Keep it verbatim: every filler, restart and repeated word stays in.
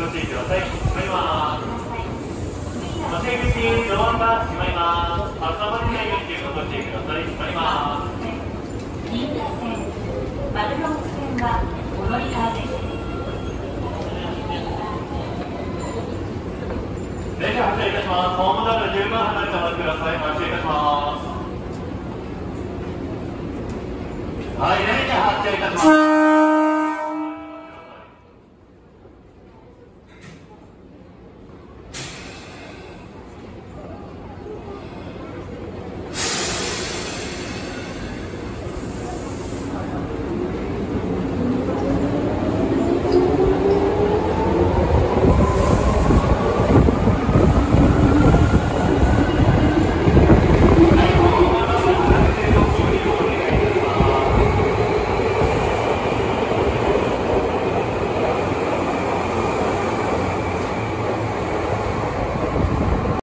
ご注意ください。閉まります。お出口ドアが閉まります。発車までないように十分ご注意ください。閉まります。 新幹線丸ノ内線はお乗り換えです。 電車発車いたします。ホームドアから十分離れてお待ちください。発車いたします。はい、電車発車いたします。